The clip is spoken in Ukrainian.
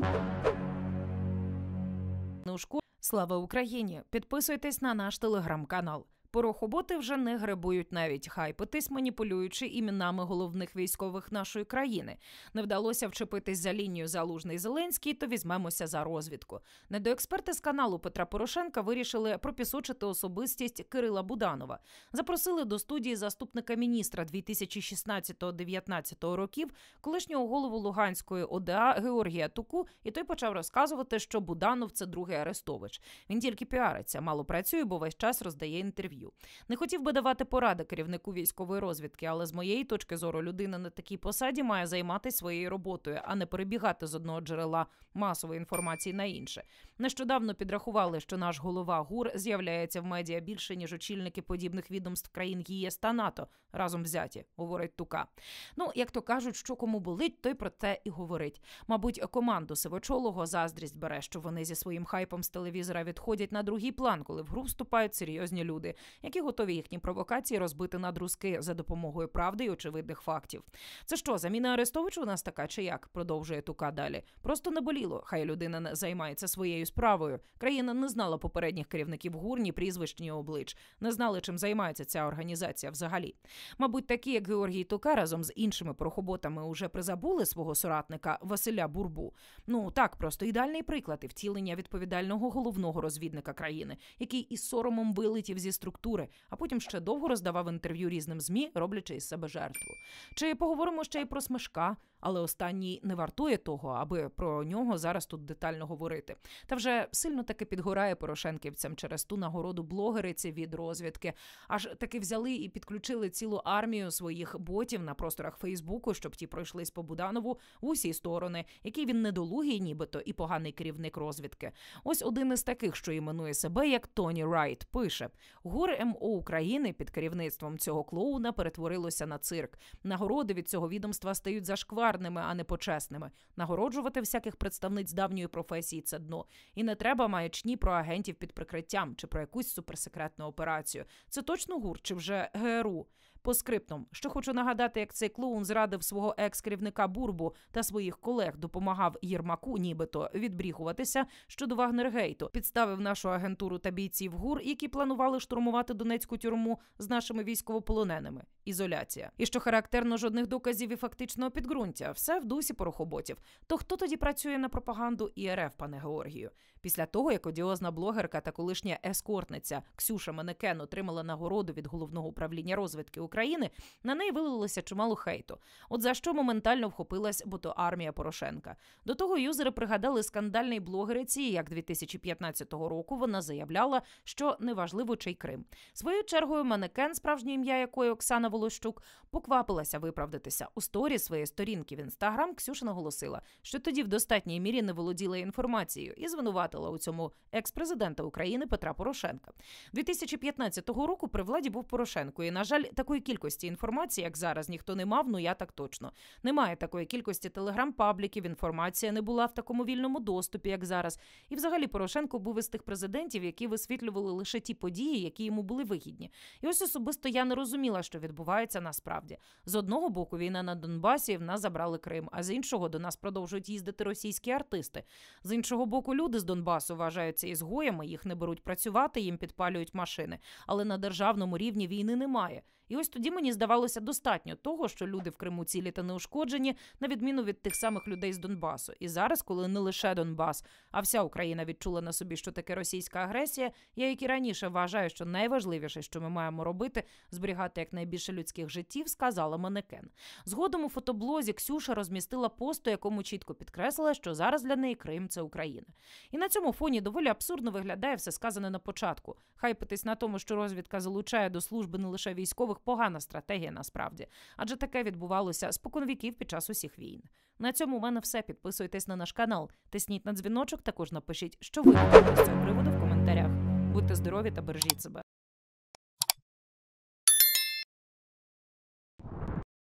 Слава Україні! Підписуйтесь на наш телеграм-канал. Порохоботи вже не гребують навіть хайпитись, маніпулюючи іменами головних військових нашої країни. Не вдалося вчепитись за лінію Залужний-Зеленський, то візьмемося за розвідку. Недоексперти з каналу Петра Порошенка вирішили пропісочити особистість Кирила Буданова. Запросили до студії заступника міністра 2016-2019 років, колишнього голову Луганської ОДА Георгія Туку, і той почав розказувати, що Буданов – це другий Арестович. Він тільки піариться, мало працює, бо весь час роздає інтерв'ю. Не хотів би давати поради керівнику військової розвідки, але з моєї точки зору людина на такій посаді має займатися своєю роботою, а не перебігати з одного джерела масової інформації на інше. Нещодавно підрахували, що наш голова ГУР з'являється в медіа більше, ніж очільники подібних відомств країн ЄС та НАТО разом взяті, говорить Тука. Ну, як то кажуть, що кому болить, той про те і говорить. Мабуть, команду сивочолого заздрість бере, що вони зі своїм хайпом з телевізора відходять на другий план, коли в гру вступають серйозні люди, які готові їхні провокації розбити на друзки за допомогою правди і очевидних фактів. Це що, заміна Арестовичу у нас така чи як? Продовжує Тука далі. Просто не боліло, хай людина не займається своєю справою. Країна не знала попередніх керівників ГУР, ні прізвищ, ні облич. Не знали, чим займається ця організація взагалі. Мабуть, такі, як Георгій Тука, разом з іншими порохоботами уже призабули свого соратника Василя Бурбу. Ну, так, просто ідеальний приклад і втілення відповідального головного розвідника країни, який із соромом вилетів зі структури, а потім ще довго роздавав інтерв'ю різним ЗМІ, роблячи із себе жертву. Чи поговоримо ще й про Смешка, але останній не вартує того, аби про нього зараз тут детально говорити. Та вже сильно таки підгорає порошенківцям через ту нагороду блогериці від розвідки. Аж таки взяли і підключили цілу армію своїх ботів на просторах Фейсбуку, щоб ті пройшлись по Буданову в усі сторони, який він недолугий нібито і поганий керівник розвідки. Ось один із таких, що іменує себе як Тоні Райт, пише: ГУР МО України під керівництвом цього клоуна перетворилося на цирк. Нагороди від цього відомства стають зашкварними, а не почесними. Нагороджувати всяких представниць давньої професії – це дно. І не треба маячні про агентів під прикриттям чи про якусь суперсекретну операцію. Це точно ГУР чи вже ГРУ? По скриптам, що хочу нагадати, як цей клоун зрадив свого екс-керівника Бурбу та своїх колег, допомагав Єрмаку нібито відбріхуватися щодо Вагнергейту, підставив нашу агентуру та бійців ГУР, які планували штурмувати Донецьку тюрму з нашими військовополоненими. Ізоляція. І що характерно, жодних доказів і фактичного підґрунтя. Все в дусі порохоботів. То хто тоді працює на пропаганду РФ, пане Георгію? Після того, як одіозна блогерка та колишня ескортниця Ксюша Манекен отримала нагороду від Головного управління розвідки України, на неї вилилося чимало хейту. От за що моментально вхопилась бо то армія Порошенка. До того юзери пригадали скандальний блогериці, як 2015 року вона заявляла, що неважливо чий Крим. Своєю чергою Манекен, справжнє ім'я якої Оксана Волощук, поквапилася виправдатися. У сторі своєї сторінки в Інстаграм Ксюша наголосила, що тоді в достатній мірі не володіла інформацією і звинуватила у цьому екс-президента України Петра Порошенка. 2015 року при владі був Порошенко, і, на жаль, такої кількості інформації, як зараз, ніхто не мав, ну я так точно. Немає такої кількості телеграм-пабліків, інформація не була в такому вільному доступі, як зараз. І взагалі Порошенко був із тих президентів, які висвітлювали лише ті події, які йому були вигідні. І ось особисто я не розуміла, що відбувається насправді. З одного боку війна на Донбасі, в нас забрали Крим, а з іншого до нас продовжують їздити російські артисти. З іншого боку люди з Донбасу вважаються ізгоями, їх не беруть працювати, їм підпалюють машини. Але на державному рівні війни немає. І ось тоді мені здавалося достатньо того, що люди в Криму цілі та неушкоджені, на відміну від тих самих людей з Донбасу. І зараз, коли не лише Донбас, а вся Україна відчула на собі, що таке російська агресія, я, як і раніше, вважаю, що найважливіше, що ми маємо робити, зберігати якнайбільше людських життів, сказала Манекен. Згодом у фотоблозі Ксюша розмістила пост, у якому чітко підкреслила, що зараз для неї Крим – це Україна. І на цьому фоні доволі абсурдно виглядає все сказане на початку. Хайпитись на тому, що розвідка залучає до служби не лише військових, погана стратегія насправді. Адже таке відбувалося споконвіків під час усіх війн. На цьому у мене все. Підписуйтесь на наш канал, тисніть на дзвіночок, також напишіть, що ви думаєте з цього приводу в коментарях. Будьте здорові та бережіть себе.